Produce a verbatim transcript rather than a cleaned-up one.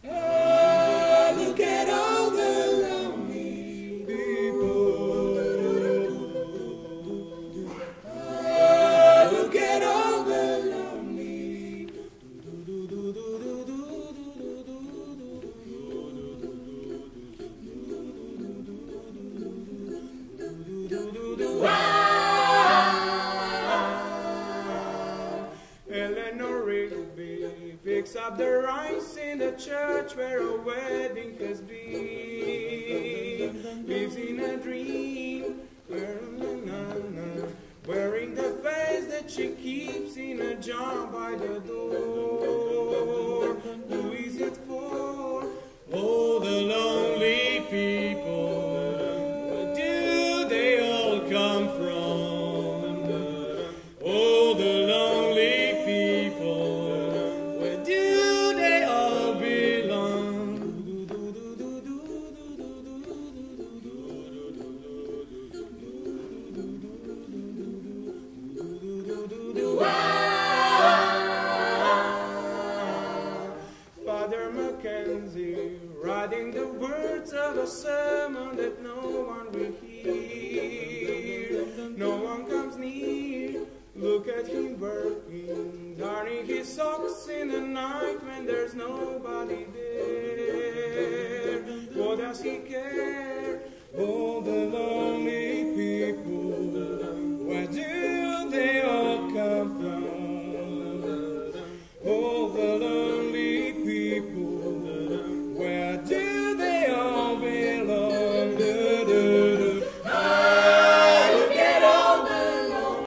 Ah, look at all the lonely people. Ah, look at all the lonely. Eleanor Rigby picks up the rice in the church where a wedding has been. Lives in a dream, where, na, na, na, wearing the face that she keeps in a jar by the door. Who is it for? Oh, the lonely people. Where do they all come from? Oh, the lonely people. Where do they all belong? Father Mackenzie, writing the words of a sermon that no one will hear. No one comes near. Look at him working, darning his socks in the night when there's nobody there. What does he care?